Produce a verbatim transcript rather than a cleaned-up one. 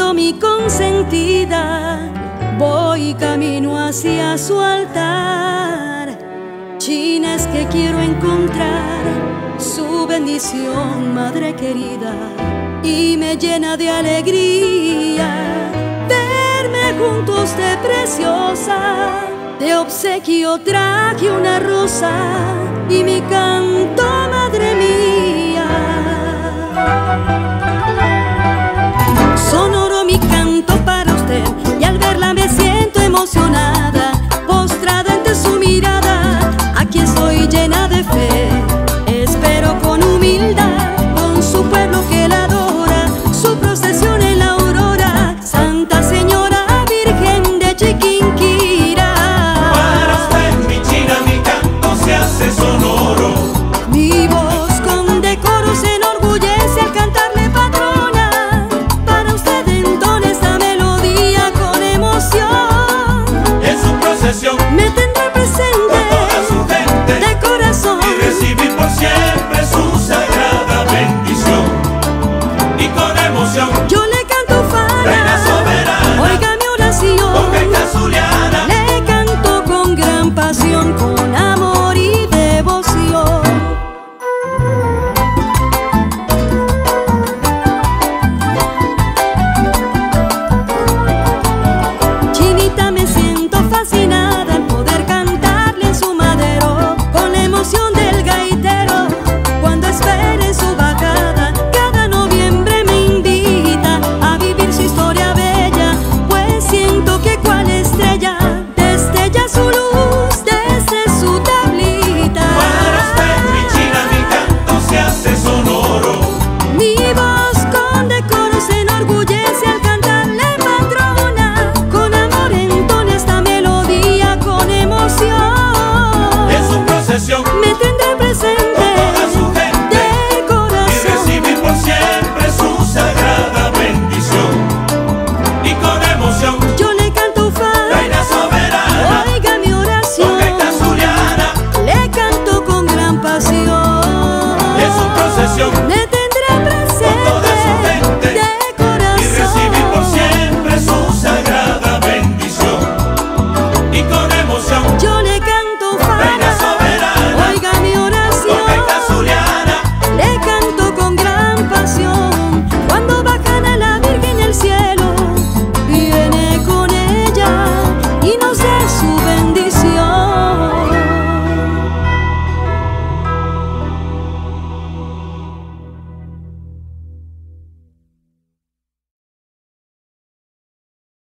siendo mi consentida, voy camino hacia su altar. China, es que quiero encontrar su bendición, madre querida, y me llena de alegría verme junto a usted preciosa. De obsequio traje una rosa y mi canto, madre mía,